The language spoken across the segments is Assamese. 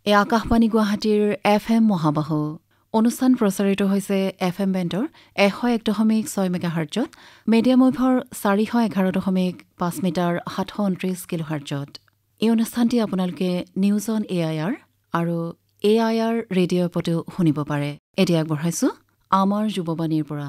এই আকাশবাণী গুৱাহাটীৰ FM মহাবাহু অনুষ্ঠান প্ৰচাৰিত হৈছে FM বেণ্ডৰ 101.6 মেগাহাৰ্টজত, মিডিয়াম ৱেভৰ 411.5 মিটাৰ 729 কিলোহাৰ্টজত। এই অনুষ্ঠানটি আপোনালোকে নিউজ অন AIR আৰু AIR ৰেডিঅ' এপতো শুনিব পাৰে। এতিয়া আগবঢ়াইছো আমাৰ যুৱবাণীৰ পৰা।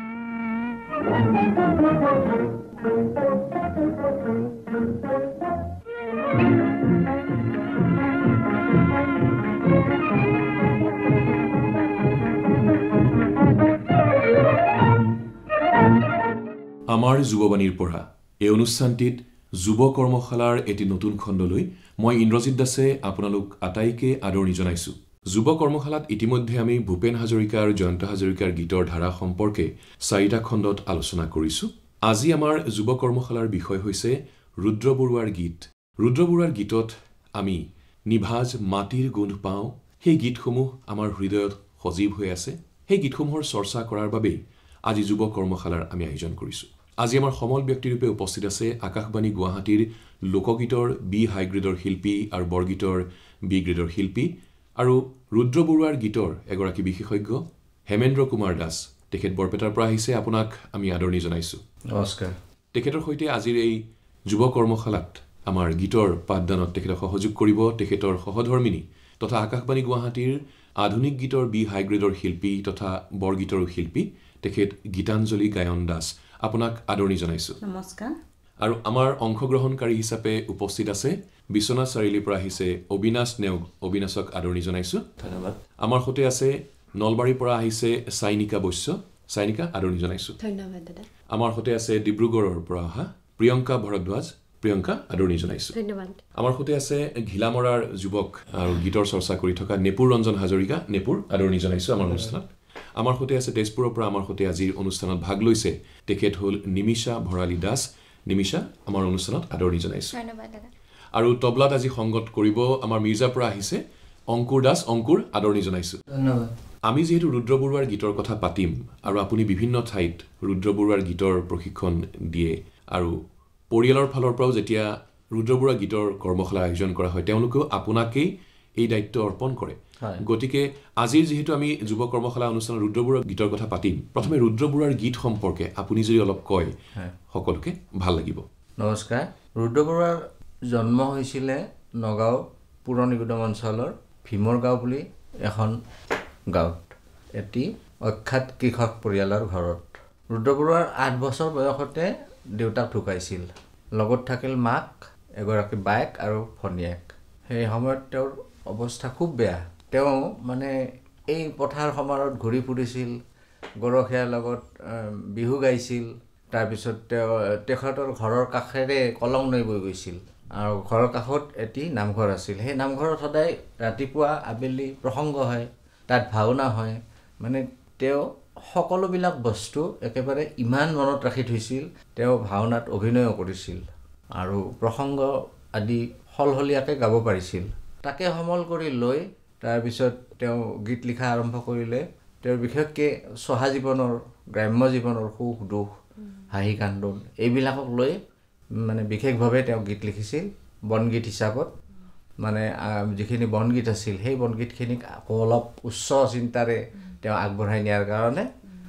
আমাৰ যুৱবাণীৰ পৰা এই অনুষ্ঠানটিত যুৱ কৰ্মশালাৰ এটি নতুন খণ্ডলৈ মই ইন্দ্ৰজিৎ দাসে আপোনালোক আটাইকে আদৰণি জনাইছো। যুৱ কৰ্মশালাত ইতিমধ্যে আমি ভূপেন হাজৰিকা আৰু জয়ন্ত হাজৰিকাৰ গীতৰ ধাৰা সম্পৰ্কে 4টা খণ্ডত আলোচনা কৰিছো। আজি আমাৰ যুৱ কৰ্মশালাৰ বিষয় হৈছে ৰুদ্ৰ বৰুৱাৰ গীত। ৰুদ্ৰ বৰুৱাৰ গীতত আমি নিভাজ মাটিৰ গোন্ধ পাওঁ। সেই গীতসমূহ আমাৰ হৃদয়ত সজীৱ হৈ আছে। সেই গীতসমূহৰ চৰ্চা কৰাৰ বাবেই আজি যুৱ কৰ্মশালাৰ আমি আয়োজন কৰিছো। আজি আমাৰ সমল ব্যক্তিৰূপে উপস্থিত আছে আকাশবাণী গুৱাহাটীৰ লোকগীতৰ বি হাই গ্ৰেডৰ শিল্পী আৰু বৰগীতৰ বি গ্ৰেডৰ শিল্পী আৰু ৰুদ্ৰ বৰুৱাৰ গীতৰ এগৰাকী বিশেষজ্ঞ হেমেন্দ্ৰ কুমাৰ দাস। তেখেত বৰপেটাৰ পৰা আহিছে। আপোনাক আমি আদৰণি জনাইছো। নমস্কাৰ। তেখেতৰ সৈতে আজিৰ এই যুৱ কৰ্মশালাত আমাৰ গীতৰ পাঠদানত তেখেতক সহযোগ কৰিব তেখেতৰ সহধৰ্মিনী তথা আকাশবাণী গুৱাহাটীৰ আধুনিক গীতৰ বি হাই গ্ৰেডৰ শিল্পী তথা বৰগীতৰো শিল্পী তেখেত গীতাঞ্জলি গায়ন দাস। আপোনাক আদৰণি জনাইছো। নমস্কাৰ। আৰু আমাৰ অংশগ্ৰহণকাৰী হিচাপে উপস্থিত আছে বিশ্বনাথ চাৰিআলিৰ পৰা আহিছে অবিনাশ নেওগ। অবিনাশক আদৰণি জনাইছো। ধন্যবাদ। আমাৰ সৈতে আছে নলবাৰীৰ পৰা আহিছে চাইনিকা বৈশ্য। চাইনিকা আদৰণি জনাইছো। ধন্যবাদ দাদা। আমাৰ সৈতে আছে ডিব্ৰুগড়ৰ পৰা অহা প্ৰিয়ংকা ভৰদ্বাজ। প্ৰিয়ংকা আদৰণি জনাইছো। ধন্যবাদ। আমাৰ সৈতে আছে ঘিলামৰাৰ যুৱক আৰু গীতৰ চৰ্চা কৰি থকা নেপুৰ ৰঞ্জন হাজৰিকা। নেপুৰ আদৰণি জনাইছো আমাৰ অনুষ্ঠানত। আমাৰ সৈতে আছে তেজপুৰৰ পৰা আমাৰ সৈতে আজিৰ অনুষ্ঠানত ভাগ লৈছে তেখেত হ'ল নিমিষা ভৰালী দাস। নিমিষা আমাৰ অনুষ্ঠানত আদৰণি জনাইছো। ধন্যবাদ দাদা। আৰু তবলাত আজি সংগত কৰিব আমাৰ মিৰ্জাৰ পৰা আহিছে অংকুৰ দাস। অংকুৰ আদৰণি জনাইছো। ধন্যবাদ। আমি যিহেতু ৰুদ্ৰ বৰুৱাৰ গীতৰ কথা পাতিম আৰু আপুনি বিভিন্ন ঠাইত ৰুদ্ৰ বৰুৱাৰ গীতৰ প্ৰশিক্ষণ দিয়ে আৰু পৰিয়ালৰ ফালৰ পৰাও যেতিয়া ৰুদ্ৰ বৰুৱা গীতৰ কৰ্মশালা আয়োজন কৰা হয় তেওঁলোকেও আপোনাকেই এই দায়িত্ব অৰ্পণ কৰে। গতিকে আজিৰ যিহেতু আমি যুৱ কৰ্মশালা অনুষ্ঠানত ৰুদ্ৰ বৰুৱাৰ গীতৰ কথা পাতিম, প্ৰথমে ৰুদ্ৰ বৰুৱাৰ গীত সম্পৰ্কে আপুনি যদি অলপ কয় সকলোকে ভাল লাগিব। নমস্কাৰ। ৰুদ্ৰ বৰুৱাৰ জন্ম হৈছিলে নগাঁও পুৰ নিগম অঞ্চলৰ ভীমৰ গাঁও বুলি এখন গাঁৱত এটি অখ্যাত কৃষক পৰিয়ালৰ ঘৰত। ৰুদ্ৰ বৰুৱাৰ 8 বছৰ বয়সতে দেউতাক ঢুকাইছিল। লগত থাকিল মাক, এগৰাকী বায়েক আৰু ভনীয়েক। সেই সময়ত তেওঁৰ অৱস্থা খুব বেয়া। তেওঁ মানে এই পথাৰ সমাৰত ঘূৰি ফুৰিছিল, গৰখীয়াৰ লগত বিহু গাইছিল। তাৰপিছত তেখেতৰ ঘৰৰ কাষেৰে কলং নৈ বৈ গৈছিল আৰু ঘৰৰ কাষত এটি নামঘৰ আছিল। সেই নামঘৰত সদায় ৰাতিপুৱা আবেলি প্ৰসংগ হয়, তাত ভাওনা হয়। মানে তেওঁ সকলোবিলাক বস্তু একেবাৰে ইমান মনত ৰাখি থৈছিল। তেওঁ ভাওনাত অভিনয়ো কৰিছিল আৰু প্ৰসংগ আদি সলসলীয়াকৈ গাব পাৰিছিল। তাকে সমল কৰি লৈ তাৰপিছত তেওঁ গীত লিখা আৰম্ভ কৰিলে। তেওঁৰ বিশেষকৈ চহা জীৱনৰ, গ্ৰাম্য জীৱনৰ সুখ দুখ, হাঁহি কান্দোন এইবিলাকক লৈ মানে বিশেষভাৱে তেওঁ গীত লিখিছিল। বনগীত হিচাপত মানে যিখিনি বনগীত আছিল সেই বনগীতখিনিক আকৌ অলপ উচ্চ চিন্তাৰে তেওঁ আগবঢ়াই নিয়াৰ কাৰণে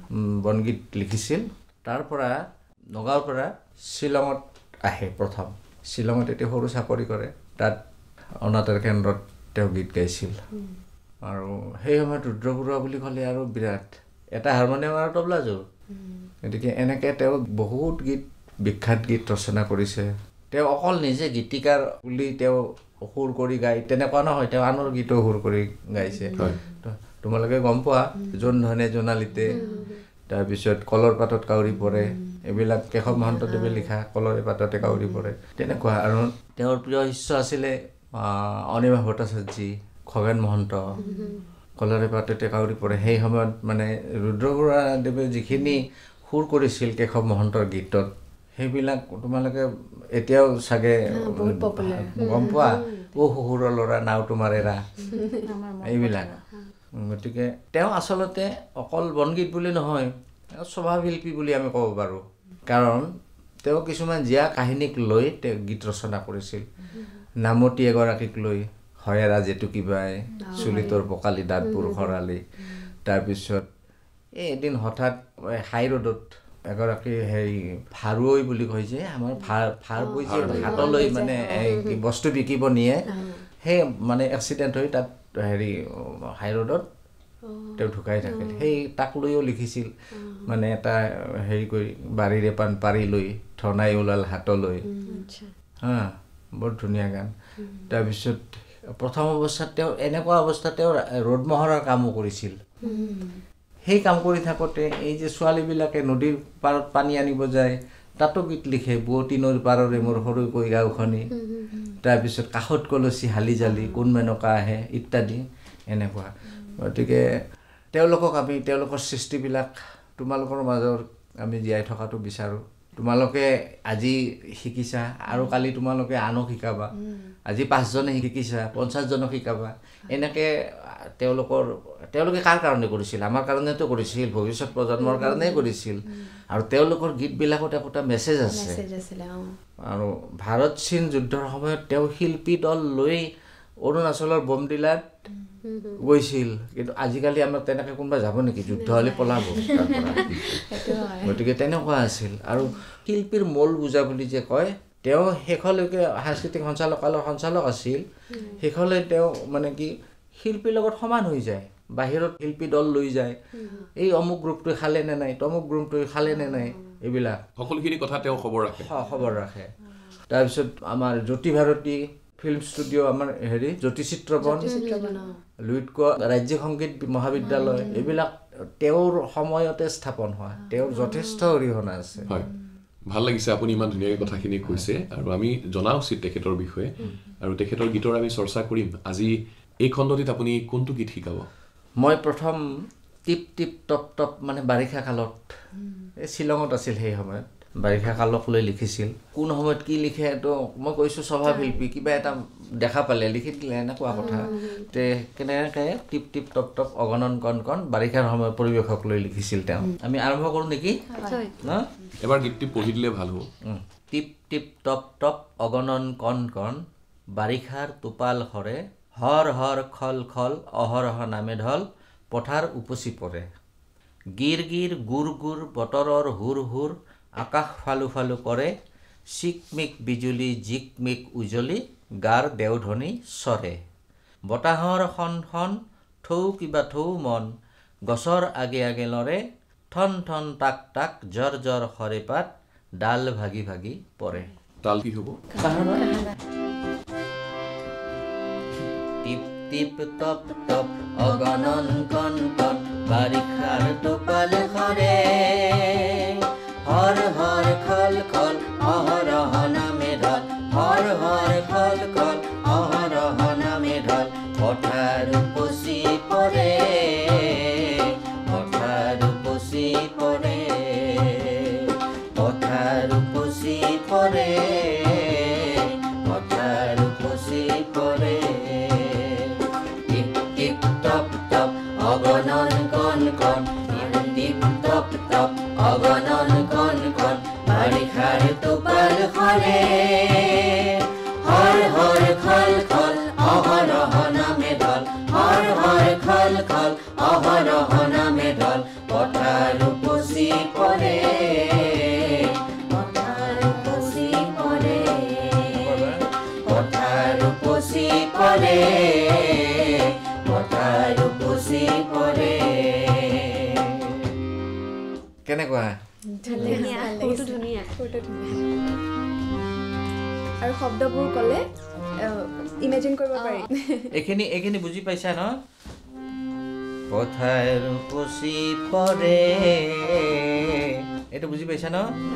বনগীত লিখিছিল। তাৰ পৰা নগাঁৱৰ পৰা শ্বিলঙত আহে প্ৰথম। শ্বিলঙত এটি সৰু চাকৰি কৰে, তাত অনাতাঁৰ কেন্দ্ৰত তেওঁ গীত গাইছিল। আৰু সেই সময়ত ৰুদ্ৰ বৰুৱা বুলি ক'লে আৰু বিৰাট এটা হাৰমনিয়াম আৰু তবলাযোৰ। গতিকে এনেকৈ তেওঁ বহুত গীত, বিখ্যাত গীত ৰচনা কৰিছে। তেওঁ অকল নিজে গীতিকাৰ বুলি তেওঁ সুৰ কৰি গায় তেনেকুৱা নহয়, তেওঁ আনৰ গীতো সুৰ কৰি গাইছে। তোমালোকে গম পোৱা জোন ধনে জোনালীতে, তাৰপিছত কলৰ পাতত কাউৰী পৰে, এইবিলাক কেশৱ মহন্তদেৱে লিখা কলৰে পাততে কাউৰী পৰে তেনেকুৱা। আৰু তেওঁৰ প্ৰিয় শিষ্য আছিলে অনিমা ভট্টাচাৰ্যী, খগেন মহন্ত, কলৰে পাততে কাউৰী পৰে। সেই সময়ত মানে ৰুদ্ৰ বৰুৱাদেৱে যিখিনি সুৰ কৰিছিল কেশৱ মহন্তৰ গীতত সেইবিলাক তোমালোকে এতিয়াও চাগে গম পোৱা। অ শহুৰৰ ল'ৰা নাও তোমাৰ এৰা, এইবিলাক। গতিকে তেওঁ আচলতে অকল বনগীত বুলি নহয়, স্বভাৱশিল্পী বুলি আমি ক'ব পাৰোঁ। কাৰণ তেওঁ কিছুমান জীয়া কাহিনীক লৈ তেওঁ গীত ৰচনা কৰিছিল। নামতী এগৰাকীক লৈ হয়েৰা জেতুকিবাই চুলিতৰ পকালি দাঁতবোৰ খৰালি তাৰপিছত এদিন হঠাৎ হাই ৰোডত এগৰাকী হেৰি ভাৰুৱৈ বুলি কয় যে আমাৰ ভাৰ বৈ যে হাতলৈ মানে বস্তু বিকিব নিয়ে সেই মানে এক্সিডেণ্ট হৈ তাত হেৰি হাই ৰোডত তেওঁ ঢুকাই থাকিল সেই তাক লৈও লিখিছিল মানে এটা হেৰি কৰি বাৰীৰে পাণ পাৰি লৈ ধনাই ওলাল হাতলৈ হা বৰ ধুনীয়া গান তাৰপিছত প্ৰথম অৱস্থাত তেওঁ এনেকুৱা অৱস্থাত তেওঁ ৰোড মহৰাৰ কামো কৰিছিল সেই কাম কৰি থাকোঁতে এই যে ছোৱালীবিলাকে নদীৰ পাৰত পানী আনিব যায় তাতো গীত লিখে বুৱতী নৈৰ পাৰৰে মোৰ সৰুকৈ গাঁওখনি তাৰপিছত কাষত কলচী হালি জালি কোন মেনকা আহে ইত্যাদি এনেকুৱা গতিকে তেওঁলোকৰ সৃষ্টিবিলাক তোমালোকৰ মাজৰ আমি জীয়াই থকাটো বিচাৰোঁ তোমালোকে আজি শিকিছা আৰু কালি তোমালোকে আনক শিকাবা আজি 5জনে শিকিছা 50জনক শিকাবা এনেকৈ তেওঁলোকে কাৰ কাৰণে কৰিছিল আমাৰ কাৰণেতো কৰিছিল ভৱিষ্যত প্ৰজন্মৰ কাৰণেই কৰিছিল আৰু তেওঁলোকৰ গীতবিলাকত একোটা মেছেজ আছে আৰু ভাৰত চীন যুদ্ধৰ সময়ত তেওঁ শিল্পী দল লৈ অৰুণাচলৰ বমডিলাত গৈছিল কিন্তু আজিকালি আমাৰ তেনেকৈ কোনোবা যাব নেকি যুদ্ধ হ'লে পলাব গতিকে তেনেকুৱা আছিল আৰু শিল্পীৰ মূল বুজা বুলি যে কয় তেওঁ শেষলৈকে সাংস্কৃতিক সঞ্চালকালয়ৰ সঞ্চালক আছিল শেষলৈ তেওঁ মানে কি শিল্পীৰ লগত সমান হৈ যায় বাহিৰত শিল্পী দল লৈ যায় এই অমুক গ্ৰুপটোৱে খালে নে নাই তমুক গ্ৰুপটোৱে খালে নে নাই এইবিলাক সকলোখিনি কথা তেওঁ খবৰ ৰাখে তাৰপিছত আমাৰ জ্যোতি ভাৰতী ফিল্ম ষ্টুডিঅ' আমাৰ হেৰি জ্যোতি চিত্ৰবন লুইটক ৰাজ্যিক সংগীত মহাবিদ্যালয় এইবিলাক তেওঁৰ সময়তে স্থাপন হোৱা তেওঁৰ যথেষ্ট অৰিহণা আছে হয় ভাল লাগিছে আপুনি ইমান ধুনীয়াকৈ কথাখিনি কৈছে আৰু আমি জনা উচিত তেখেতৰ বিষয়ে আৰু তেখেতৰ গীতৰ আমি চৰ্চা কৰিম আজি এই খণ্ডটিত আপুনি কোনটো গীত শিকাব মই প্ৰথম টিপ টিপ টপ টপ মানে বাৰিষা কালত এই শ্বিলঙত আছিল সেই সময়ত বাৰিষা কালক লৈ লিখিছিল কোন সময়ত কি লিখে এইটো মই কৈছোঁ স্বভাৱশিল্পী কিবা এটা দেখা পালে লিখি দিলে এনেকুৱা কথা তে কেনেকৈ টিপ টিপ টপ টপ অগণন কণ কণ বাৰিষাৰ সময়ত পৰিৱেশক লৈ লিখিছিল তেওঁ আমি আৰম্ভ কৰোঁ নেকি ন এবাৰ গীতটি পঢ়ি দিলে ভাল হ'ব টিপ টিপ টপ টপ অগণন কণ কণ বাৰিষাৰ টোপাল সৰে হৰ হৰ খল খল অহৰহ নামে ঢল পথাৰ উপচি পৰে গিৰ গিৰ গুৰ গুৰ বতৰৰ হুৰ হুৰ আকাশ ফালু ফালু কৰে চিকমিক বিজুলী জিকমিক উজলি গাৰ দেওধনী চৰে বতাহৰ খন খন থৌ কিবা থৌ মন গছৰ আগে আগে লৰে ঠন ঠন টাক টাক জৰ জৰ সৰে পাত ডাল ভাগি ভাগি পৰে তাল কি হ'ব টিপ টিপ টপ টপ অগণন কণ কণ বাৰিষাৰ টোপাল সৰে হৰ হৰ খল খল অহৰহ নামে ঢল হৰ হৰ খল খল অহৰহ নামে ঢল পথাৰ উপচি পৰে পথাৰ উপচি পৰে পথাৰ উপচি পৰে পথাৰ উপচি পৰে টিপ টিপ টপ টপ অগণন কণ কণ টিপ টপ টপ অগণন কণ কণ বাৰিষাৰ টোপাল সৰে হৰ হৰ খল খল অহৰহ নামে ঢল হৰ হৰ খল খল অহৰহ নামে ঢল পথাৰ উপচি পৰে পথাৰ উপচি পৰে পথাৰ উপচি পৰে পথাৰ উপচি পৰে কেনেকুৱা আৰু শব্দবোৰ ক'লে ইমেজিন কৰিব পাৰি এইখিনি বুজি পাইছা ন পথাৰ উপচি পৰে এইটো বুজি পাইছা ন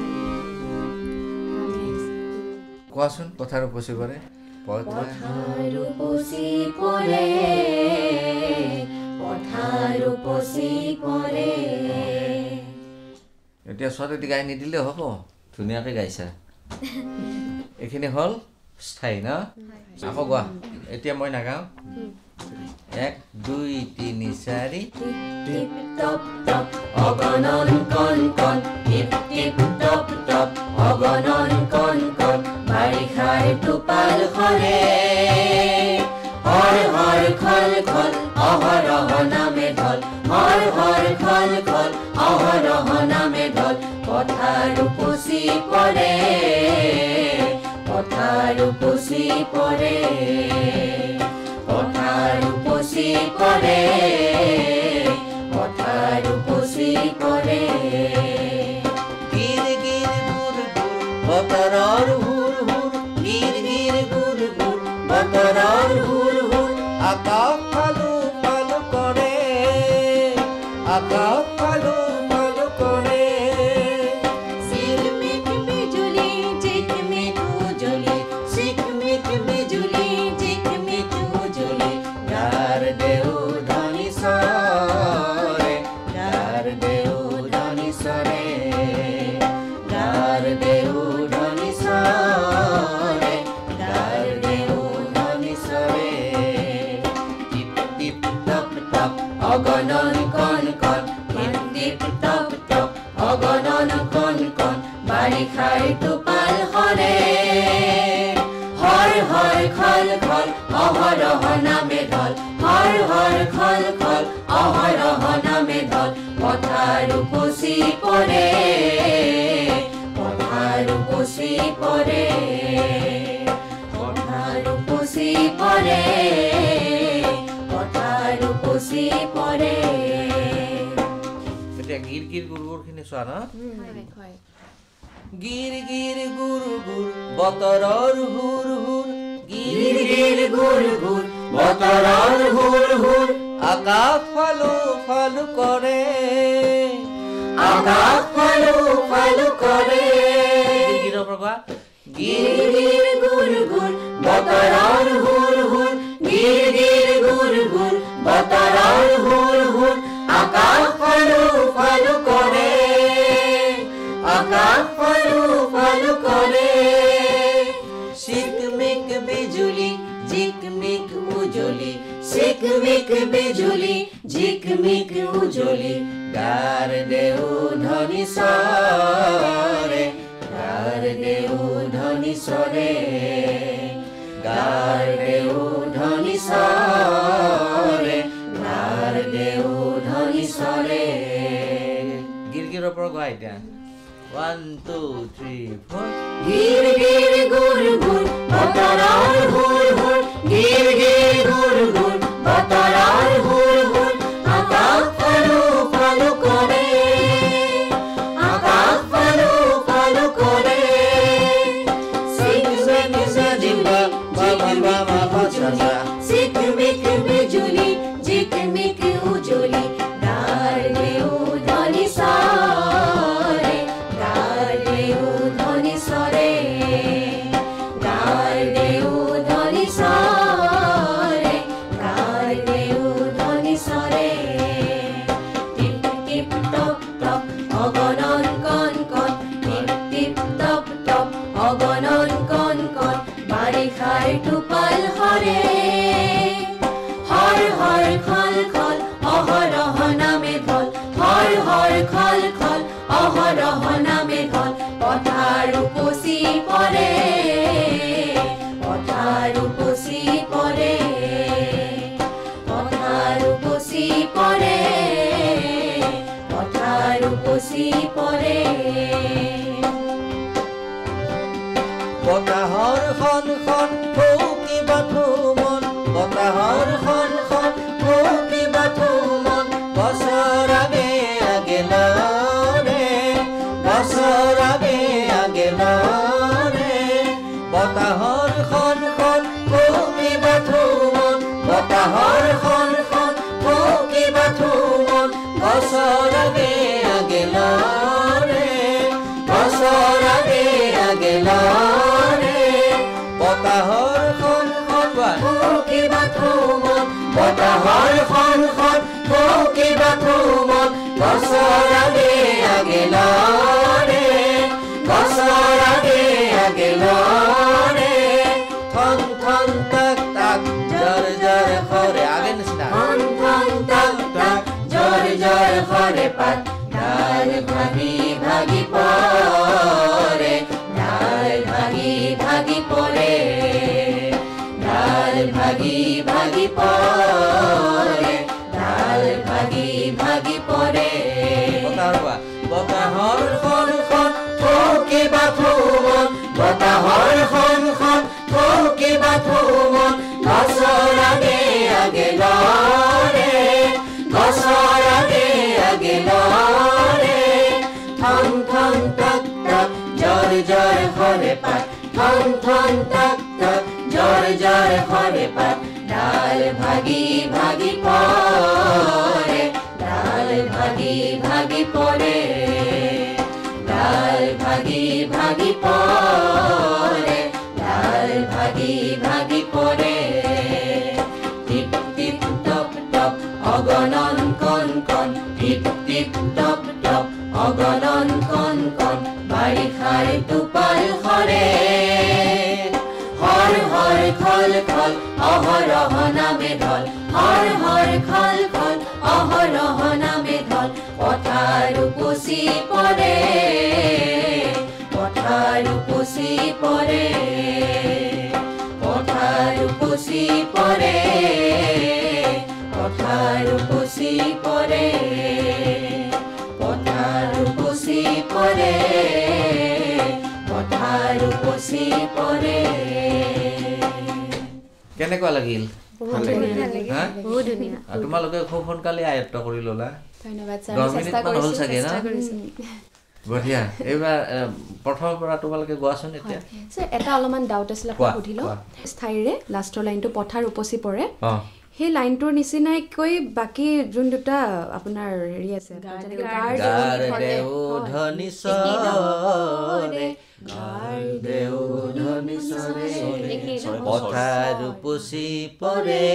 কোৱাচোন পথাৰ উপচি পৰে পথাৰ উপচি পৰে পথাৰ উপচি পৰে এতিয়া ছোৱালী গাই নিদিলে হ'ব ধুনীয়াকৈ গাইছা এইখিনি হ'ল স্থায়ী ন আকৌ গোৱা এতিয়া মই নাগাওঁ 1 2 3 4 টিপ টপ টপ অগণন কণ কণ টিপ টিপ টপ টপ অগণন কণ কণ বাৰিষাৰ টোপাল সৰে খল অহৰহ নামে ঢল হৰ হৰ খল খল অহৰহ নামে ঢল পথাৰ উপচি পৰে পথাৰ উপচি পৰে পথাৰ উপচি পৰে পথাৰ উপচি পৰে গিৰ গিৰ গুৰ গুৰ বতৰৰ হুৰ হুৰ গিৰ গিৰ গুৰ গুৰ বতৰৰ হুৰ হুৰ আকাশ ফালু ফালু কৰে আকাশ ফালু ফালু কৰে চিকমিক বিজুলি চিকমিক উজলি চিকমিক বিজুলি চিকমিক উজলি গাৰ দেউ ধনি সৰে গাৰ দেউ ধনি সৰে গাৰ দেউ ধনি সৰে গাৰ দেউ ধনি সৰে টিপ টিপ টপ টপ অগণন কণ কণ টিপ টপ টপ অগণন কণ কণ বাৰিষাৰ টোপাল সৰে হৰ হৰ খল খল অহৰহ নামে ঢল হৰ হৰ খল খল অহৰহ নামে ঢল পথাৰ উপচি পৰে পথাৰ উপচি পৰে পথাৰ উপচি পৰে পথাৰ উপচি পৰে এতিয়া গিৰ গিৰ গুৰ গুৰ খিনি চোৱা ন গিৰ গিৰ গুৰ গুৰ বতৰৰ হুৰ হুৰ গিৰ গিৰ গুৰ গুৰ বতৰৰ হুৰ হুৰ আকাশ ফালু ফালু কৰে আকাশ ফালু ফালু কৰে গিৰৰ পৰা গিৰ গিৰ গুৰ গুৰ বতৰৰ হুৰ হুৰ গিৰ গিৰ গুৰ গুৰ বতৰৰ হুৰ হুৰ আকাশ ফালু ফালু কৰে আকাশ ফালু ফালু কৰে চিকমিক বিজুলি ঝিকমিক উজলি চিকমিক বিজুলি ঝিকমিক উজলি গাৰ দেউ ধনি সৰে গাৰ দেউ ধনি সৰে গাৰ দেউ ধনি সৰে গাৰ দেউ ধনি সৰে গিৰ পৰা গোৱা এতিয়া 1 2 3 4 গিৰ গিৰ গুৰ গুৰ বতৰৰ হুৰ হুৰ গিৰ গিৰ গুৰ গুৰ বতৰৰ হুৰ হুৰ আকাশ ফালু ফালু কৰে আকাশ ফালু ফালু কৰে চিকমিক বিজুলি ঝিকমিক উজলি গাৰ দেউ ধনি সৰে গাৰ দেউ ধনি সৰে গাৰ দেউ ধনি সৰে গাৰ দেউ ধনি সৰে টিপ টিপ টপ টপ অগণন কণ কণ টিপ টিপ টপ টপ অগণন কণ কণ বাৰিষাৰ টোপাল সৰে হৰ হৰ খল খল অহৰহ নামে ঢল হৰ হৰ খল খল অহৰহ নামে ঢল পথাৰ উপচি পৰে পথাৰ উপচি পৰে পথাৰ উপচি পৰে পথাৰ উপচি পৰে বতাহৰ খন খন ফৌকি বাথুমন বতাহৰ খন খন ফৌকি বাথুমন বছৰ আগে আগে লৰে বছৰ আগে আগে লৰে বতাহৰ খন খন ফৌকি বাথুমন বতাহৰ খন খন ফৌকি বাথুমন বছৰ আগে আগে লৰে বছৰ আগে আগে লৰে বতাহৰ খন খন ফৌকি বাথুমন বতাহৰ খন খন ফৌকি বাথুমন বছৰ আগে আগে লৰে বছৰ আগে আগে লৰে থন থন তাক তাক জৰ জৰ খৰে আগে নিচিনা থন থন তাক তাক জৰ জৰ খৰে পাত ডাল ভাগি ভাগি পৰে ডাল ভাগি ভাগি পৰে পাত থন থন তক তক জৰ জৰ হৰে পাত ডাল ভাগি ভাগি পৰে ডাল ভাগি ভাগি পৰে ডাল ভাগি ভাগি পৰে ডাল ভাগি ভাগি পৰে টিপ টিপ টপ টপ অগণন কণ কণ টিপ টিপ টপ টপ অগণন কণ কণ বাৰিষাৰ টোপাল সৰে হৰ হৰ খল খল অহৰহ নামে ঢল হৰ হৰ খল খল অহৰহ নামে ঢল পথাৰ উপচি পৰে পথাৰ উপচি পৰে পথাৰ উপচি পৰে পথাৰ উপচি পৰে পথাৰ উপচি পৰে পথাৰ উপচি পৰে কেনেকুৱা লাগিল বহুত ধুনীয়া তোমালোকে খুব সোনকালে আয়ত্ত কৰি ল'লা ধন্যবাদ ছাৰ 10 মিনিট মান হ'ল চাগে না বঢ়িয়া এইবাৰ প্ৰথমৰ পৰা তোমালোকে গোৱাচোন এতিয়া ছাৰ এটা অলপমান ডাউট আছিল আপোনাক সুধিলো স্থায়ীৰে লাষ্টৰ লাইনটো পথাৰ উপচি পৰে সেই লাইনটোৰ নিচিনাই কৈ বাকি যোন দুটা আপোনাৰ হেৰি আছে পথাৰ উপচি পৰে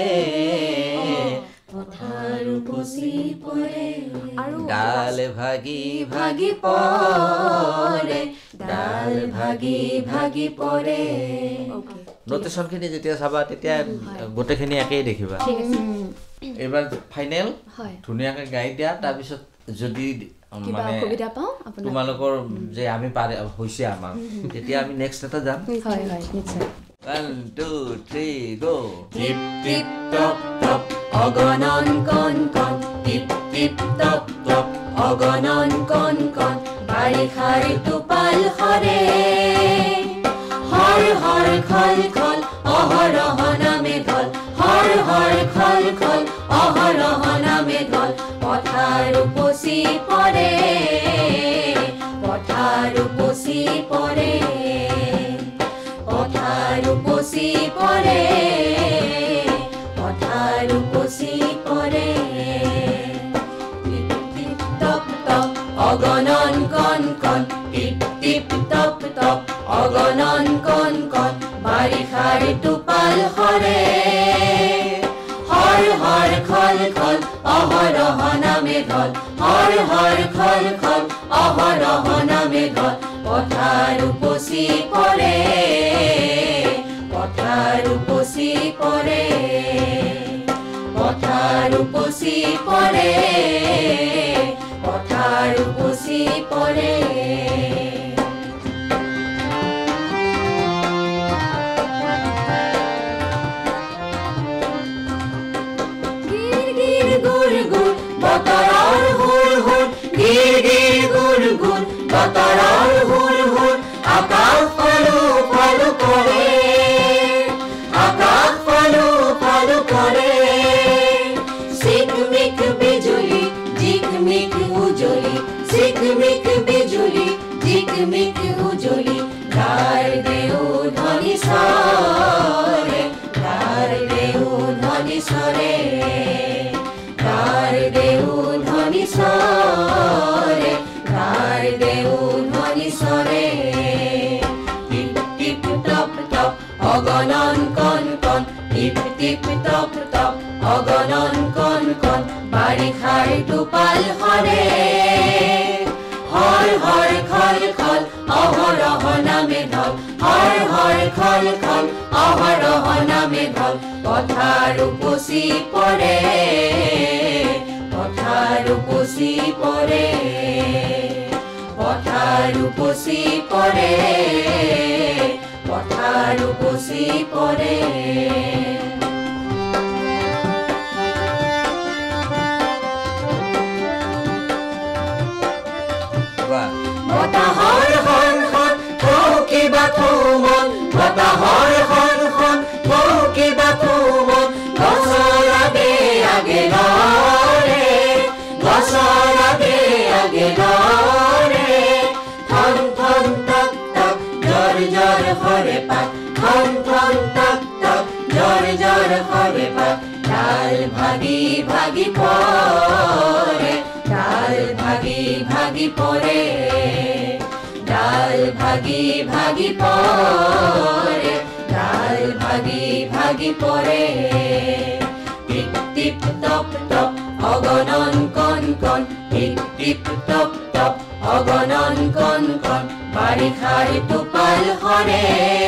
পথাৰ উপচি পৰে আৰু ডাল ভাগি ভাগি পৰে ডাল ভাগি ভাগি পৰে নোটেশনখিনি যেতিয়া চাবা তেতিয়া গোটেইখিনি একেই দেখিবা এইবাৰ ফাইনেল ধুনীয়াকৈ গাই দিয়া তাৰপিছত যদি মানে তোমালোকৰ যে আমি পাৰে হৈছে আমাৰ তেতিয়া আমি নেক্সট এটা যাম 1 2 3 গো টিপ টিপ টপ টপ অগণন কণ কণ টিপ টিপ টপ টপ অগণন কণ কণ বাৰিষাৰ টোপাল সৰে হৰ হৰ খল খল অহৰহ নামে ঢল হৰ হৰ খল খল অহৰহ নামে ঢল পথাৰ উপচি পৰে পথাৰ উপচি পৰে পথাৰ উপচি পৰে পথাৰ উপচি পৰে টিপ টিপ টপ টপ অগণন কণ কণ টিপ টিপ টপ টপ অগণন কণ কণ বাৰিষাৰ টোপাল সৰে হৰ হৰ খল খল অহৰহ নামে ঢল হৰ হৰ খল খল অহৰহ নামে ঢল পথাৰ উপচি পৰে পথাৰ উপচি পৰে পথাৰ উপচি পৰে পথাৰ উপচি পৰে গিৰ গিৰ গুৰ গুৰ বতৰৰ হুৰ হুৰ গিৰ গিৰ গুৰ গুৰ বতৰৰ হুৰ হুৰ আকাশ ফালু ফালু কৰে আকাশ ফালু ফালু কৰে চিকমিক বিজুলি জিকমিক উজলি চিকমিক বিজুলি জিকমিক উজলি গাৰ দেউ ধ্বনি সৰে গাৰ দেউ ধ্বনি সৰে গাৰ দেউ ধ্বনি সৰে গাৰ দেউ ধ্বনি সৰে টিপ টিপ টপ টপ অগণন কণ কণ টিপ টিপ টপ টপ অগণন কণ কণ বাৰিষাৰ টোপাল সৰে হৰ হৰ খল খল অহৰহ নামে ঢল হৰ হৰ খল খল অহৰহ নামে ঢল পথাৰ উপচি পৰে পথাৰ উপচি পৰে পথাৰ উপচি পৰে পথাৰ উপচি পৰে বতাহৰ হন হন কিবা থুমন বতাহৰ হন হন কিবা থুমন গছৰ আগে আগে লৰে গছৰ আগে আগে লৰে থন থন তক তক জৰ জৰ হরে পাত ঠন ঠন টক টক জ্বর জ্বর হরে পাত ডাল ভাগি ভাগি পড়ে ডাল ভাগি ভাগি পড়ে ডাল ভাগি ভাগি পড়ে ডাল ভাগি ভাগি পড়ে টিপ টিপ টপ টপ অগণন কণ কণ টিপ টিপ টপ টপ অগণন কণ কণ বাৰিষাৰ টোপাল হৰে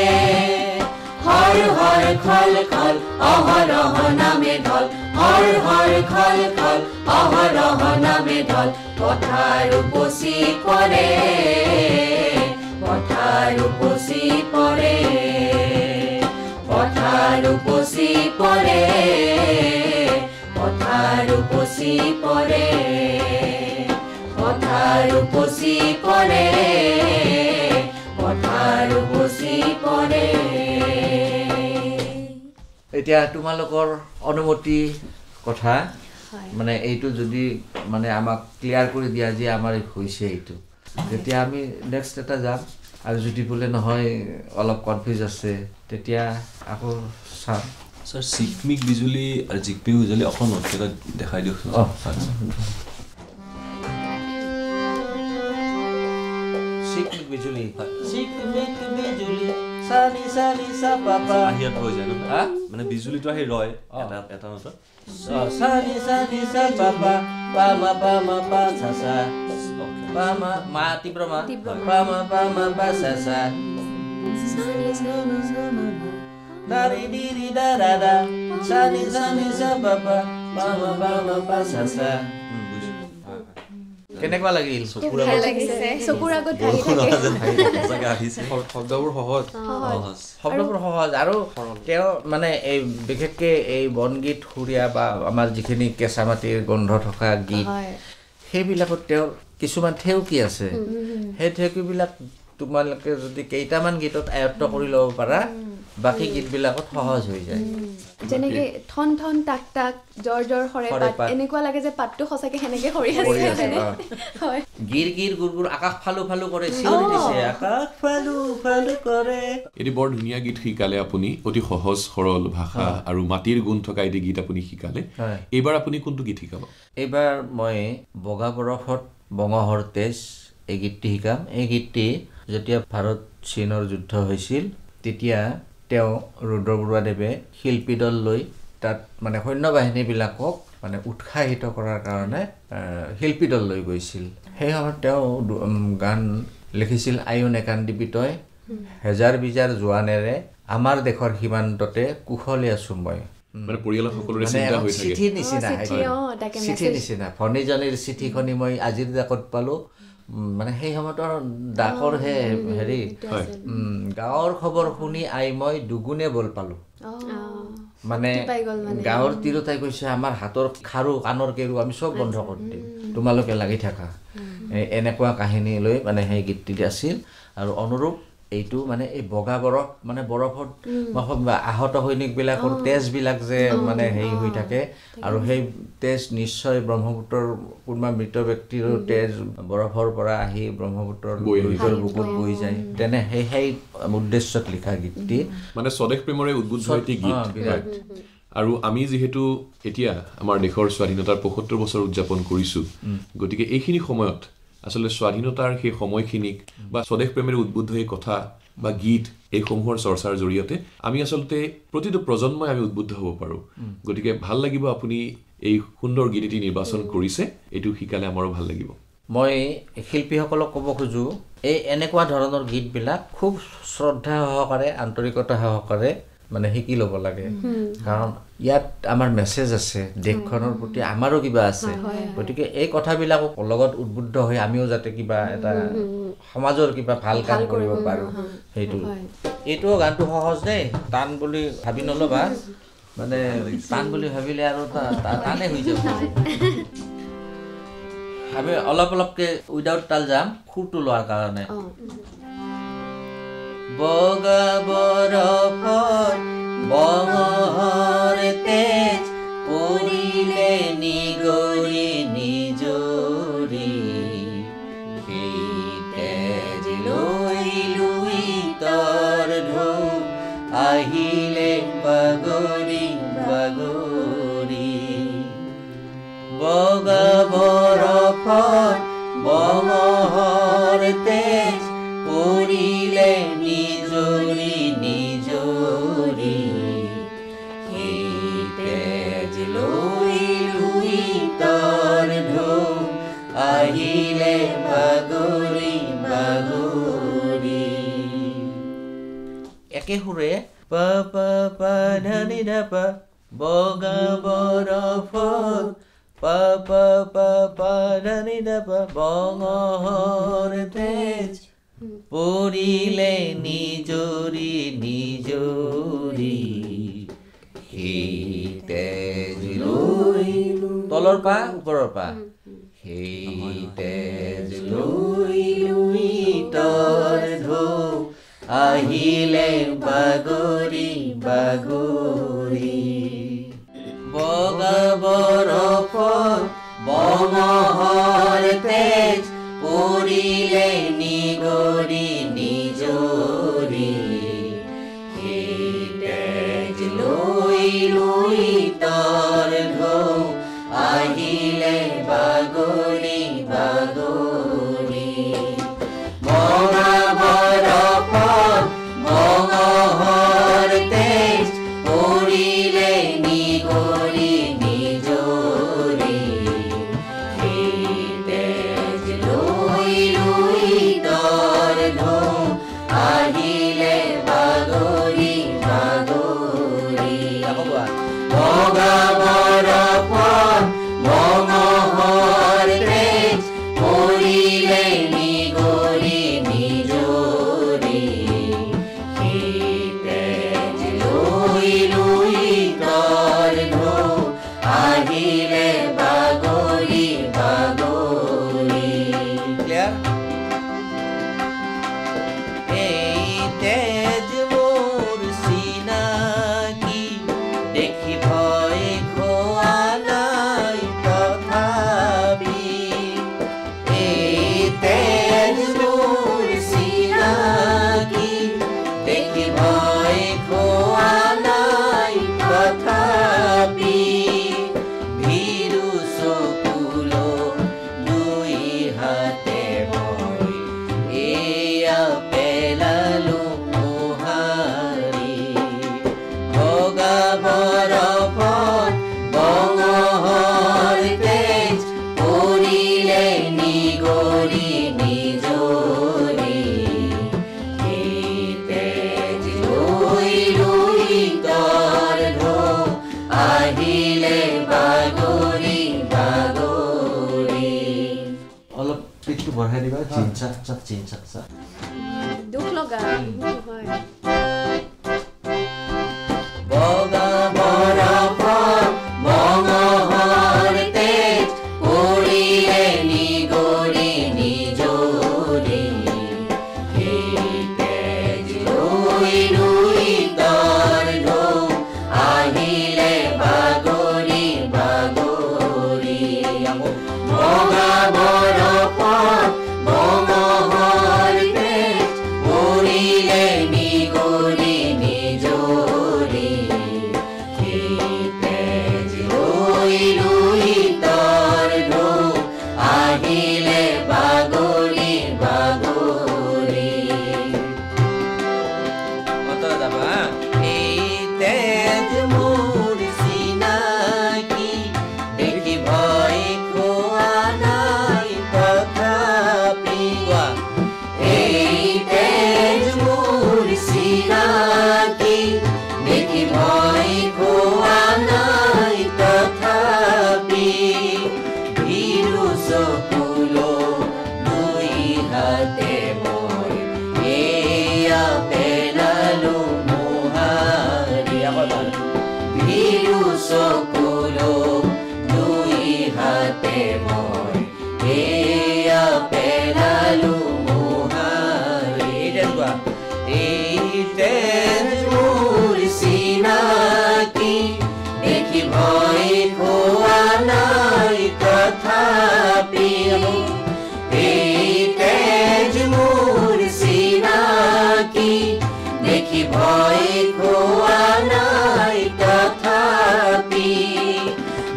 হৰ হৰ খল খল অহৰহ নামে ঢল হৰ হৰ খল খল অহৰহ নামে ঢল পথাৰ উপচি পৰে পথাৰ উপচি পৰে পথাৰ উপচি পৰে পথাৰ উপচি পৰে পথাৰ উপচি পৰে পথাৰ উপচি পৰে এতিয়া তোমালোকৰ অনুমতি কথা মানে এইটো যদি মানে আমাক ক্লিয়াৰ কৰি দিয়া যে আমাৰ হৈছে এইটো তেতিয়া আমি নেক্সট এটা যাম আৰু যদি বোলে নহয় অলপ কনফিউজ আছে তেতিয়া আকৌ চাম স্যার সিকমিক বিজুলি আর জিকমিক বিজুলি অকল নটকেটা দেখাই দিয়ক সিকমিক বিজুলি সিকমিক বিজুলি সানি সানি সা পাপা আহিয়াত হৈ যায় না মানে বিজুলিটো আহি ৰয় এটা এটা নটা সানি সানি সা পাপা পামা পামা পা সা সা পামা মা তীব্র মা পামা পামা পা সা সা সানি সানি সা পাপা dari diri darada sani sani sa papa mama mama pa sa sa কেনেকুৱা লাগিল ভাল লাগিছে চকুৰ আগত ভাহি থাকে শব্দবোৰ সহজ শব্দবোৰ সহজ আৰু তেওঁ মানে এই বিশেষকে এই বনগীত সুৰীয়া বা আমাৰ যিখিনি কেঁচা মাটিৰ গোন্ধ থকা গীত সেইবিলাকত তেওঁৰ কিছুমান থেউকি আছে সেই থেউকিবিলাক তোমালোকে যদি কেইটামান গীতত আয়ত্ত কৰি ল'ব পাৰা বাকি গীতবিলাকত সহজ হৈ যায় যেনেকে ঠন ঠন টাক টাক জ্বৰ জ্বৰ হৰে পাত এনেকুৱা লাগে যে পাতটো সঁচাকে হেনেকে হৰি আছে হয় গিৰ গিৰ গুৰ গুৰ আকাশ ফালু ফালু কৰে চিঞৰি দিছে আকাশ ফালু ফালু কৰে এটি বৰ ধুনীয়া গীত শিকালে আপুনি অতি সহজ সৰল ভাষা আৰু মাটিৰ গুণ থকা এটি গীত আপুনি শিকালে এইবাৰ আপুনি কোনটো গীত শিকাব এইবাৰ মই বগা বৰফত বঙহৰ তেজ এই গীতটি শিকাম এই গীতটি যেতিয়া ভাৰত চীনৰ যুদ্ধ হৈছিল তেতিয়া তেওঁ ৰুদ্ৰ বৰুৱাদেৱে শিল্পী দল লৈ তাত মানে সৈন্যবাহিনীবিলাকক মানে উৎসাহিত কৰাৰ কাৰণে শিল্পী দল লৈ গৈছিল সেই সময়ত তেওঁ গান লিখিছিল আয়ুন একান্দিবি তই হেজাৰ বিজাৰ জোৱানেৰে আমাৰ দেশৰ সীমান্ততে কুশলে আছো মই মানে পৰিয়ালৰ সকলোৰে চিন্তা হৈ থাকে চিঠি নিচিনা ভনীজনীৰ চিঠিখনি মই আজিৰ ডাকত পালো মানে সেই সময়তৰ ডাকৰ হেৰি গাঁৱৰ খবৰ শুনি আই মই দুগুণে বল পালো মানে গাঁৱৰ তিৰোতাই কৈছে আমাৰ হাতৰ খাৰু কাণৰ কেৰু আমি চব বন্ধ কৰি দিম তোমালোকে লাগি থাকা এনেকুৱা কাহিনী লৈ মানে সেই গীতটি আছিল আৰু অনুৰূপ এইটো মানে এই বগা বৰফ মানে বৰফত আহত সৈনিকবিলাকৰ তেজবিলাক যে মানে হেৰি হৈ থাকে আৰু সেই তেজ নিশ্চয় ব্ৰহ্মপুত্ৰৰ কোনোবা মৃত ব্যক্তিৰ তেজ বৰফৰ পৰা আহি ব্ৰহ্মপুত্ৰৰ বুকুত বৈ যায় তেনে সেই উদ্দেশ্যত লিখা গীতটি মানে স্বদেশ প্ৰেমৰে উদ্বুদ্ধ এটি গীত আৰু আমি যিহেতু এতিয়া আমাৰ দেশৰ স্বাধীনতাৰ ৭৫ বছৰ উদযাপন কৰিছো গতিকে এইখিনি সময়ত আসলে স্বাধীনতাৰ সেই সময়খিনিক বা স্বদেশ প্ৰেমেৰে উদ্বুদ্ধ এই কথা বা গীত এই সমূহৰ চৰ্চাৰ জৰিয়তে আমি আসলতে প্ৰতিটো প্ৰজন্মই আমি উদ্বুদ্ধ হ'ব পাৰো গতিকে ভাল লাগিব আপুনি এই সুন্দৰ গীতটি নিৰ্বাচন কৰিছে এইটো শিকালে আমাৰো ভাল লাগিব মই শিল্পীসকলক ক'ব খোজো এই এনেকুৱা ধৰণৰ গীতবিলাক খুব শ্ৰদ্ধা সহকাৰে আন্তৰিকতা সহকাৰে মানে শিকি ল'ব লাগে কাৰণ ইয়াত আমাৰ মেছেজ আছে দেশখনৰ প্ৰতি আমাৰো কিবা আছে গতিকে এই কথাবিলাকক লগত উদ্বুদ্ধ হৈ আমিও যাতে কিবা এটা সমাজৰ কিবা ভাল কাম কৰিব পাৰো সেইটো এইটো গানটো সহজ দেই টান বুলি ভাবি নলবা মানে টান বুলি ভাবিলে আৰু টানে হৈ যাব আমি অলপ অলপকে উইদাউট তাল যাম খুৰটো লোৱাৰ কাৰণে বগা বৰফৰ বঙহৰ তেজ পৰিলে নিগৰি নিজৰি সেই তেজ লৈ লুই তৰ বগা বৰফত বমহৰ তেজ পৰিলে নিজৰি নিজৰি সেই তেজ লৈ লুই তৰ ঢৌ আহিলে বাগৰি বাগৰি একে সুৰে পা পা পা ধনি ধা পা বগা বৰফত পা পা পা পা ধনি ধা পা বমহৰ তেজ পৰিলে নিজৰি নিজৰি সেই তেজ লৈ তলৰ পা ওপৰৰ পা সেই তেজ লৈ লুই তৰ ঢৌ আহিলে বাগৰি বাগৰি বগা বৰফত বমহৰ তেজ পৰিলে নিগৰি নিজৰি সেই তেজ লৈ লুই তৰ ঢৌ আহিলে বাগৰি বাগৰি বগা বৰফত বমহৰ তেজ পৰিলে নিগৰি নিজৰি সেই তেজ লৈ লুই তৰ ঢৌ আহিলে বাগৰি বাগৰি বগা বৰফত বমহৰ তেজ পৰিলে নিগৰি নিজৰি সেই তেজ লৈ লুই তৰ ঢৌ আহিলে বাগৰি বাগৰি এই তেজ মোৰ চিনাকি দেখি ভয় খোৱা নাই তথাপি এই তেজ মোৰ চিনাকি দেখি ভয় খোৱা নাই তথাপি ভীৰু চকুলো দুই হাতে মই এয়া পেলালো মোহাৰি বগা বৰফত বমহৰ তেজ পৰিলে নিগৰি নিজৰি সেই তেজ লৈ লুই তৰ ঢৌ আহিলে বাগৰি বাগৰি অলপ পিঠটো বঢ়াই দিবা চিনচাক চাক চিনচাক চাক দুখ লগা হয় বগা বৰফত বমহৰ তেজ পৰিলে নিগৰি নিজৰি সেই তেজ লৈ লুই তৰ ঢৌ আহিলে বাগৰি বাগৰি বগা বৰফত বমহৰ তেজ পৰিলে নিগৰি নিজৰি সেই তেজ লৈ লুই তৰ ঢৌ আহিলে বাগৰি বাগৰি এই তেজ মোৰ চিনাকি দেখি ভয় খোৱা নাই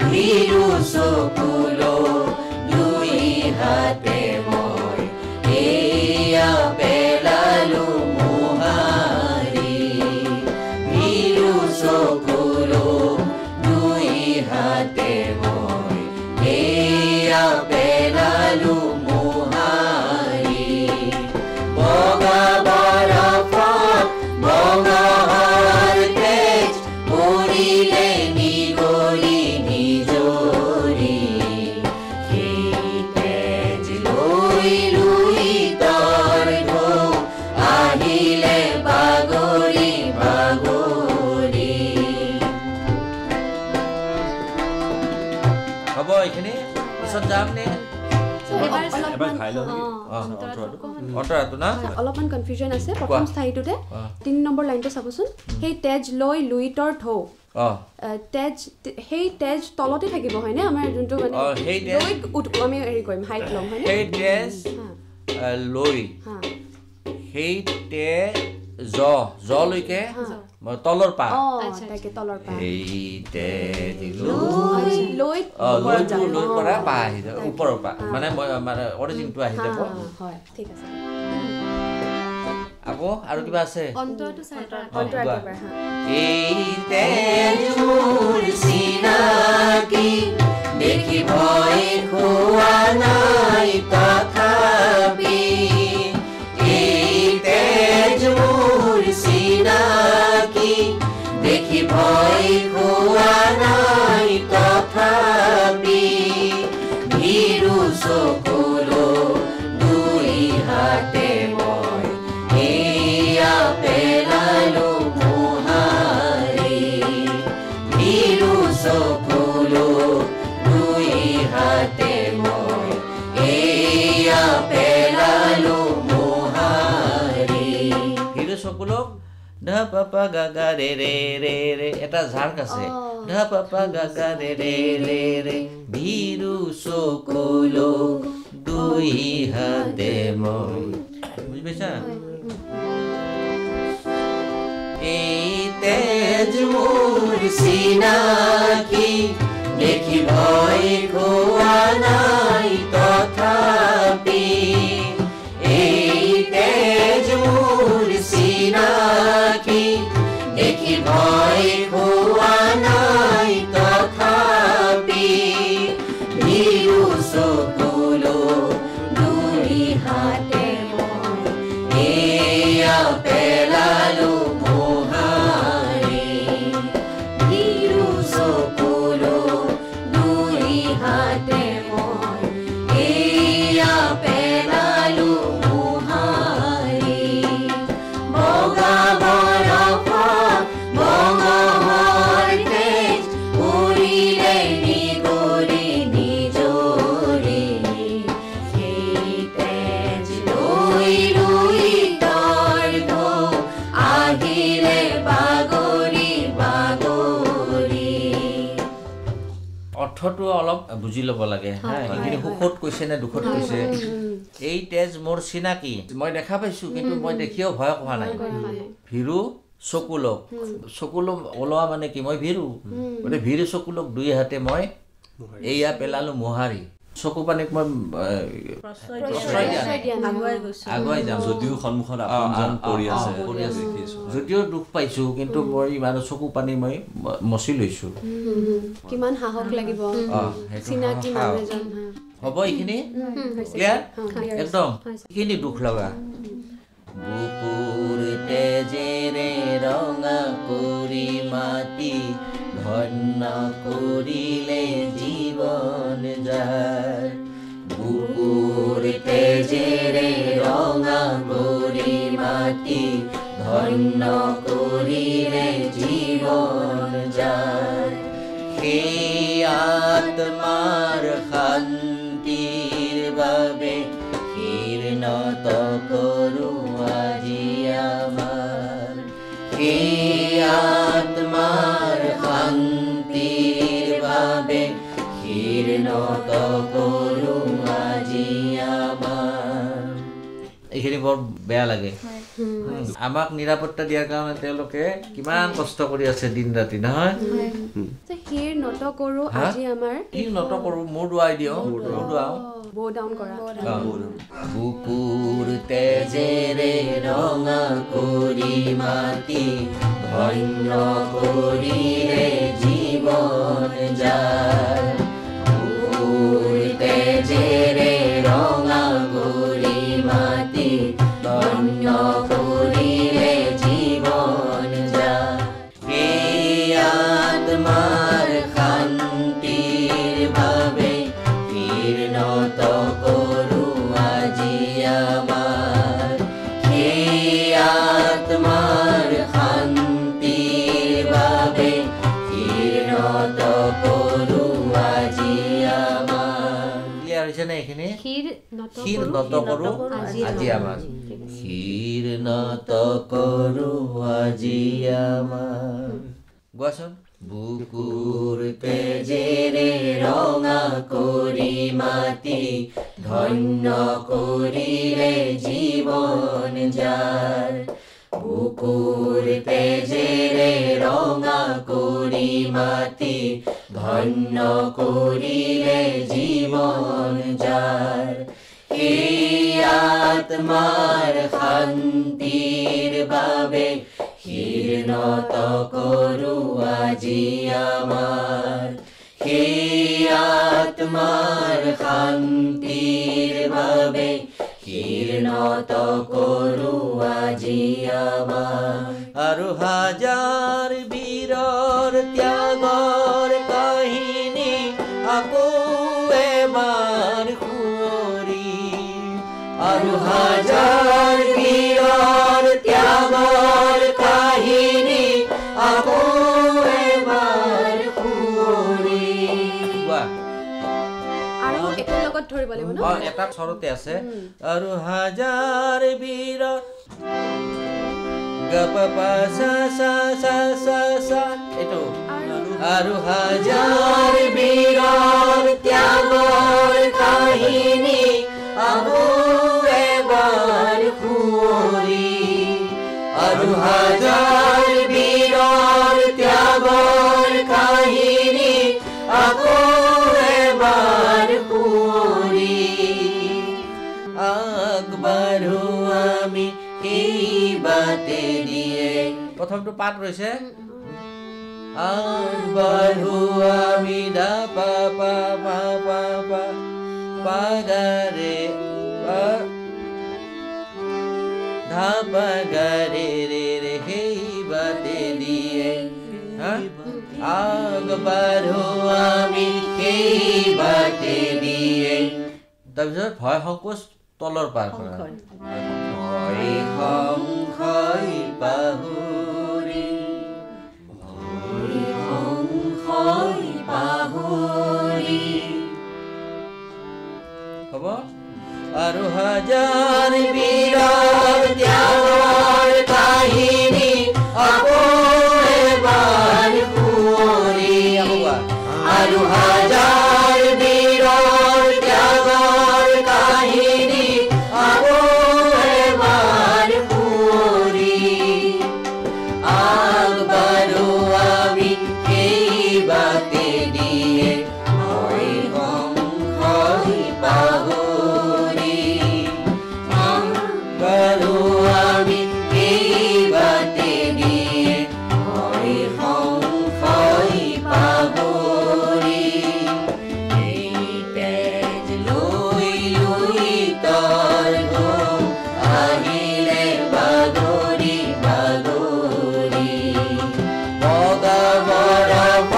ভীৰু চকুলো দুই হাতে মই এয়া পেলালো মোহাৰি ভীৰু চকুলো দুই হাতে মই এয়া পেলালো মোহাৰি বগা বৰফত বগাৰ তেজ পৰিলে নিগৰি নিজৰি সেই তেজ লৈ লৈ তৰ ঢৌ আহিলে বাগৰি বাগৰি হ'ব এইখিনি পিছত যাম নে অন্তৰাটো না অলপমান কনফিউজন আছে প্ৰথম স্থায়ীটোতে 3 নম্বৰ লাইনটো চাবচোন সেই তেজ লৈ লুইতৰ ঢৌ তেজ সেই তেজ তলতে থাকিব হয়নে আমাৰ যোনটো মানে আমি হেৰি কৰিম হাইট ল'ম হয়নে সেই তেজ লৈ সেই জলৈকে তলৰ পা তাকে তলৰ পা এই তেজ লৈ পৰা পা আহি যাব ওপৰৰ পা মানে অৰিজিনটো আহি যাব হয় ঠিক আছে আকৌ আৰু কিবা আছে এই তেজ মোৰ চিনাকি দেখি ভয় খোৱা নাই তথাপি এই তেজ মোৰ চিনাকি দেখি ভয় খোৱা নাই তথাপি ভীৰু চকুলো দুই হাতে মই এয়া পেলালো মোহাৰি ভীৰু চকুলো দুই হাতে মই এয়া পেলালো মোহাৰি ভীৰু চকুলোক ধ পাপা গাগা ৰে ৰে ৰে ৰে এটা ঝাৰ্ক আছে ধ পাপা গাগা ৰে ৰে ৰে ৰে ভীৰু চকুলো দুই হাতে মই বুজি পাইছা এই তেজ মোৰ চিনাকি দেখি ভয় খোৱা নাই তথাপি এই তেজ মোৰ চিনাকি দেখি ভয় খোৱা নাই তথাপি ভীৰু চকুলো দুই হাতে মই এয়া পেলালো মোহাৰি ভীৰু চকুলো দুই হাতে মই এয়া পেলালো মোহাৰি বগা বৰফত বগাৰ তেজ পৰিলে নিগৰি নিজৰি সেই তেজ লৈ লৈ তৰ ঢৌ আহিলে বাগৰি বাগৰি অৰ্থটো অলপ বুজি ল'ব লাগে হা এইখিনি সুখত কৈছে নে দুখত কৈছে এই তেজ মোৰ চিনাকি মই দেখা পাইছো কিন্তু মই দেখিও ভয় খোৱা নাই ভীৰু চকুলোক ওলোৱা মানে কি মই ভীৰু মানে ভীৰু চকুলোক দুই হাতে মই এয়া পেলালো মোহাৰি চকু পানীক মই আগুৱাই যাম যদিও সন্মুখত আপোনজন পৰি আছে যদিও দুখ পাইছো কিন্তু মই ইমান চকু পানী মই মচি লৈছো কিমান সাহস লাগিব চিনাকি মানুহ এজন হ'ব এইখিনি ক্লিয়াৰ একদম এইখিনি দুখ লগা বুকুৰ তেজেৰে ৰঙা কৰি মাটি ধন্য কৰিলে জীৱন যাৰ বুকুৰ তেজেৰে ৰঙা কৰি মাটি ধন্য কৰিলে জীৱন যাৰ সেই আত্মাৰ শান্তিৰ বাবে কীৰ্ণত কৰো আজি আমাৰ সেই আত্মাৰ শান্তিৰ বাবে কীৰ্ণত কৰো আজি আমাৰ এইখিনি বৰ বেয়া লাগে আমাক নিৰাপত্তা দিয়াৰ কাৰণে তেওঁলোকে কিমান কষ্ট কৰি আছে দিন ৰাতি নহয় হিৰ নত কৰো আজি আমাৰ হিৰ নত কৰো মোৰ দুৱাই দিও মোৰ দুৱাও বো ডাউন কৰা বুকুৰ তেজেৰে ৰঙা কৰি মাটি ধন্য কৰিলে জীৱন যায় বুকুৰ তেজেৰে ৰঙা কৰি মাটি ধন্য কৰিলে জীৱন যায় এই আত্মাৰ শান্তিৰ বাবে হিৰ নত কৰো আজি আমাৰ সেই আত্মাৰ শান্তিৰ বাবে হিৰ নত কৰো আজি আমাৰ ক্লিয়াৰ হৈছে নে এইখিনি হিৰ নত কৰো আজি আমাৰ হিৰ নত কৰো আজি আমাৰ গোৱাচোন বুকুৰ তেজেৰে ৰঙা কৰি মাটি ধন্য কৰিলে জীৱন যাৰ বুকুৰ তেজেৰে ৰঙা কৰি মাটি ধন্য কৰিলে জীৱন যাৰ এই আত্মাৰ শান্তিৰ বাবে হিৰ নত কৰো আজি আমাৰ সেই আত্মাৰ শান্তিৰ বাবে হিৰ নত কৰো আজি আমাৰ আৰু হাজাৰ বীৰৰ ত্যাগৰ কাহিনী আকৌ এবাৰ শুৱৰি আৰু হাজাৰ বীৰৰ ত্যাগৰ কাহিনী আকৌ এবাৰ শুৱৰি আৰু এটা লগত ধৰিব লাগিব ন এটা স্বৰতে আছে আৰু হাজাৰ বীৰৰ গপপা সা সা সা সা সা এটো আৰু হাজাৰ বীৰৰ ত্যাগৰ কাহিনী আকৌ এবাৰ শুৱৰি আৰু হাজাৰ বীৰৰ ত্যাগৰ কাহিনী আকৌ এবাৰ শুৱৰি আগবাঢ়ো আমি এই বাটে দিয়ে প্ৰথমটো পাঠ ৰৈছে আগবাঢ়ো আমি দা পা পা পা পা পা পাগাৰে ধা পাগাৰে ৰে ৰে সেই বাটে দিয়ে আগবাঢ়ো আমি সেই বাটে দিয়ে তাৰপিছত ভয় সংকোচ তলৰ পাৰ কৰা ভয় সংশয় পাহৰি ভয় সংশয় পাহৰি হ'ব আৰু হাজাৰ বীৰৰ ত্যাগৰ কাহিনী আকৌ এবাৰ শুৱৰি আৰু হাজাৰ বীৰৰ ত্যাগৰ কাহিনী আকৌ এবাৰ শুৱৰি আগবাঢ়ো আমি সেই বাটে দিয়ে ভয় সংশয় পাহৰি আগবাঢ়ো আমি সেই বাটে দিয়ে ভয় সংশয় পাহৰি এই তেজ লৈ লৈ তৰ ঘৰ আহিলে বাগৰি বাগৰি বগা বৰফ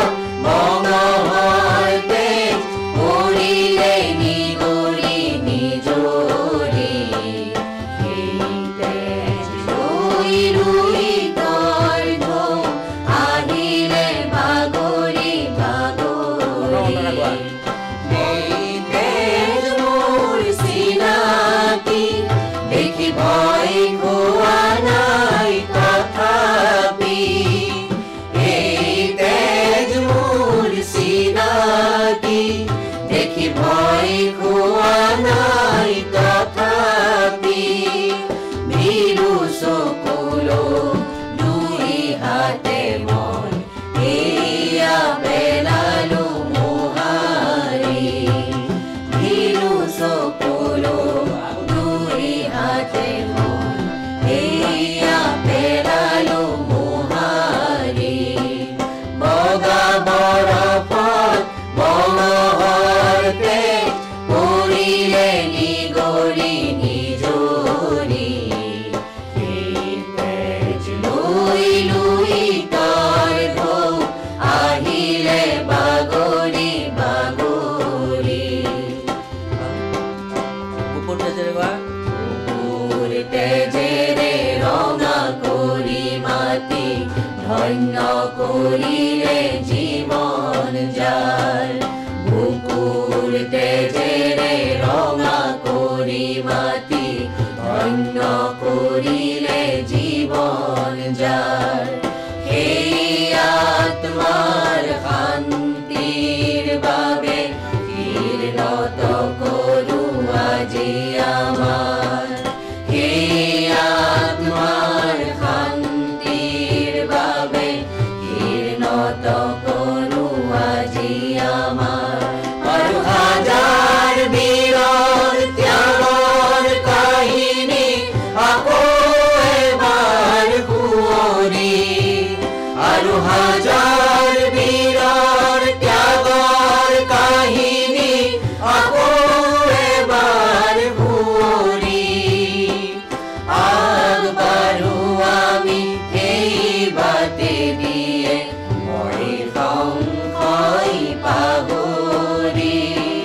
মঙহৰ তেজ পৰিলে নিগৰি নিজৰি সেই তেজ লৈ লৈ তৰ ঘৰ আহিলে বাগৰি বাগৰি এই তেজ মোৰ চিনাকি দেখি ভয় খোৱা নাই তথাপি এই তেজ মোৰ চিনাকি দেখি ভয় খোৱা নাই তথাপি ভিৰু যাৰ বুকুৰ তেজেৰে ৰঙা কৰি মাতি ধন্য কৰিলে জীৱন যাৰ সেই আত্মাৰ শান্তিৰ বাবে কীৰ্ণত কৰোঁ আজি আমাৰ সেই আত্মাৰ শান্তিৰ বাবে কীৰ্ণত কৰোঁ আজি আমাৰ আৰু হাজাৰ বীৰৰ ত্যাগৰ কাহিনী আকৌ এবাৰ শুৱৰি আৰু হাজাৰ বীৰৰ ত্যাগৰ কাহিনী আকৌ এবাৰ শুৱৰি আগবাঢ়ো আমি সেই বাটে দিয়ে মই সংশয় পাহৰি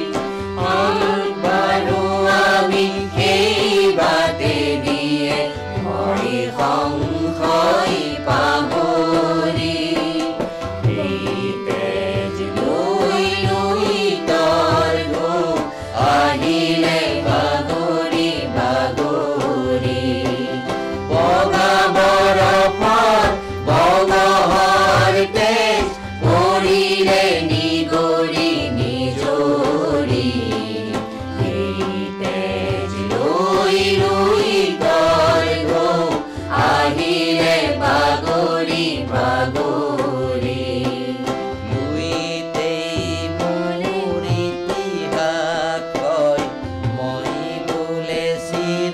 আগবাঢ়ো আমি সেই বাটে দিয়ে মই সংশয় পাহৰি সেই তেজ লৈ লৈ তৰ ঢৌ আহিলে বাগৰি বাগৰি বগা বৰফত বগহৰ তেজ পৰিলে নিগৰি নিজৰি সেই তেজ লৈ লৈ তৰ ঢৌ আহিলে বাগৰি বাগৰি মুইতেই মোৰ ইতিহাস কয় মই বোলে চিৰ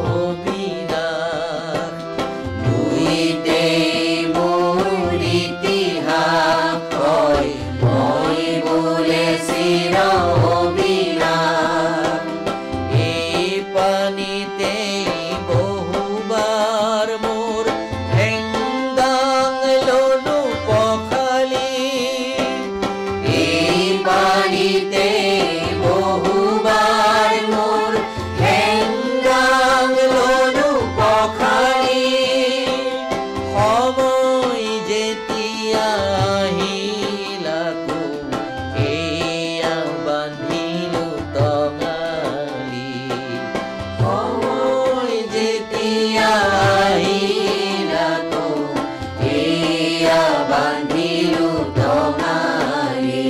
অবিনাশ মুইতেই মোৰ ইতিহাস কয় মই বোলে চিৰ অবিনাশ এই পানীতেই বহুবাৰ মোৰ ঠেংগাং ললো পখালি এই পানীতে বহুবাৰ মোৰ ঠেংগাং ললো পখালি সময় যেতিয়া আহিল আকৌ এয়া বান্ধিলো টঙালি সময় যেতিয়া আহিল আকৌ এয়া বান্ধিলো টঙালি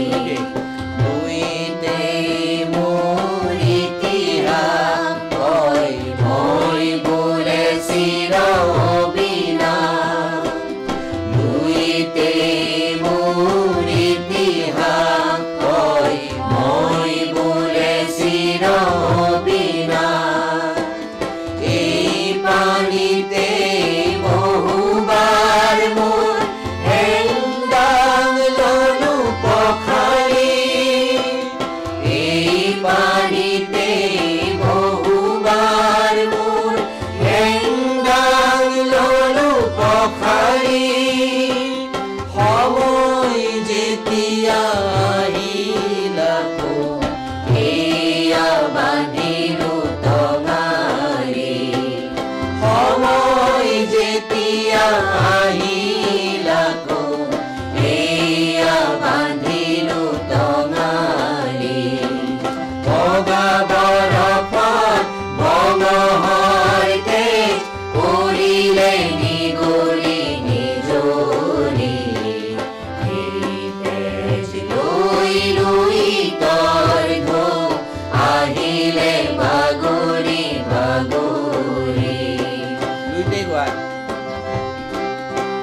মুইতেই মোৰ ইতিহাস কয় মই বোলে চিৰ অবিনাশ মুইতেই মোৰ ইতিহাস কয় মই বোলে চিৰ অবিনাশ এই পানীতে বহুবাৰ মোৰ ঠেংগাং ললো পখালি এই পানীতে বহুবাৰ মোৰ ঠেংগাং ললো পখালি সময় যেতিয়া আহিল আকৌ এয়া বান্ধিলো টঙালি সময় যেতিয়া আহিল আকৌ এয়া বান্ধিলো টঙালি বগা বৰফত বগহৰ তেজ পৰিলে নিগৰি নিজৰি সেই তেজ লৈ লৈ তৰ ঢৌ আহিলে বাগৰি বাগৰি দুইটাই গোৱা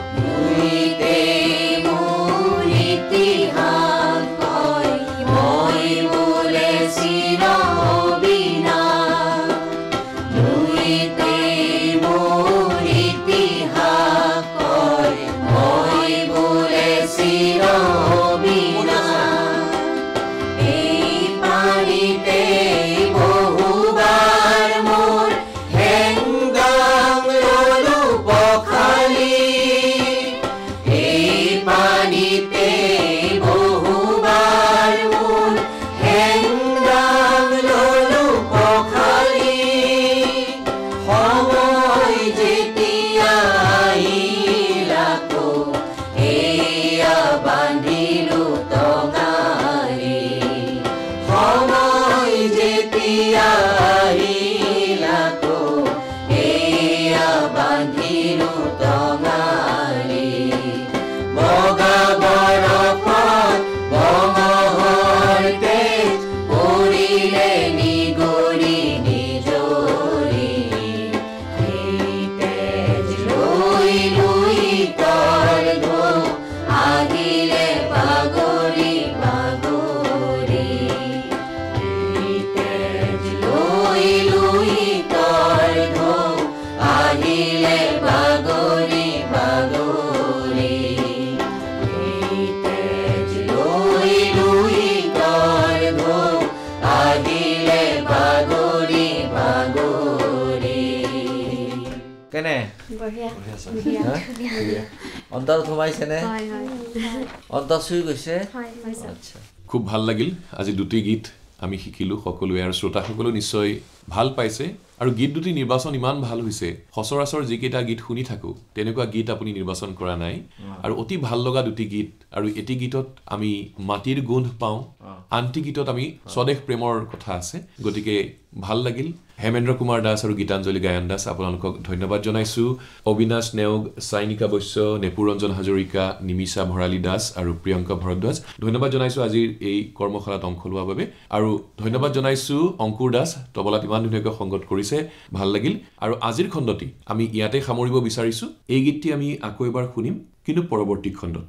অন্তৰত সোমাইছেনে অন্তৰত চুই গৈছে আচ্ছা খুব ভাল লাগিল আজি দুটি গীত আমি শিকিলো সকলোৱে আৰু শ্ৰোতাসকলেও নিশ্চয় ভাল পাইছে আৰু গীত দুটি নিৰ্বাচন ইমান ভাল হৈছে সচৰাচৰ যিকেইটা গীত শুনি থাকো তেনেকুৱা গীত আপুনি নিৰ্বাচন কৰা নাই আৰু অতি ভাল লগা দুটি গীত আৰু এটি গীতত আমি মাটিৰ গোন্ধ পাওঁ আনটি গীতত আমি স্বদেশ প্ৰেমৰ কথা আছে গতিকে ভাল লাগিল হেমেন্দ্ৰ কুমাৰ দাস আৰু গীতাঞ্জলি গায়ন দাস আপোনালোকক ধন্যবাদ জনাইছো অবিনাশ নেওগ সাইনিকা বৈশ্য নেপুৰঞ্জন হাজৰিকা নিমিষা ভৰালী দাস আৰু প্ৰিয়ংকা ভৰদ্বাজ ধন্যবাদ জনাইছো আজিৰ এই কৰ্মশালাত অংশ লোৱাৰ বাবে আৰু ধন্যবাদ জনাইছো অংকুৰ দাস তবলাত ইমান ধুনীয়াকৈ সংগত কৰিছে ভাল লাগিল আৰু আজিৰ খণ্ডটি আমি ইয়াতে সামৰিব বিচাৰিছো এই গীতটি আমি আকৌ এবাৰ শুনিম কিন্তু পৰৱৰ্তী খণ্ডত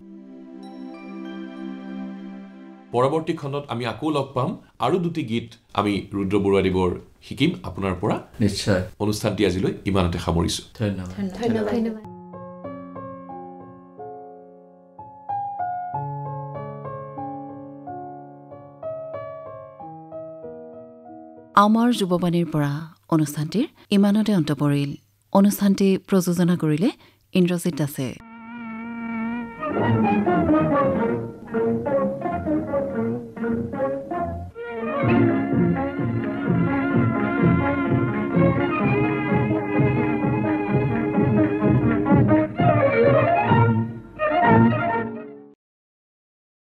পৰৱৰ্তী খণ্ডত আমি আকৌ লগ পাম আৰু দুটি গীত আমি ৰুদ্ৰ বৰুৱাদেৱৰ শিকিম আপোনাৰ পৰা নিশ্চয় অনুষ্ঠানটি আজিলৈ ইমানতে সামৰিছো ধন্যবাদ আমাৰ যুৱবাণীৰ পৰা অনুষ্ঠানটিৰ ইমানতে অন্ত পৰিল অনুষ্ঠানটি প্ৰযোজনা কৰিলে ইন্দ্ৰজিৎ দাসে Thank you.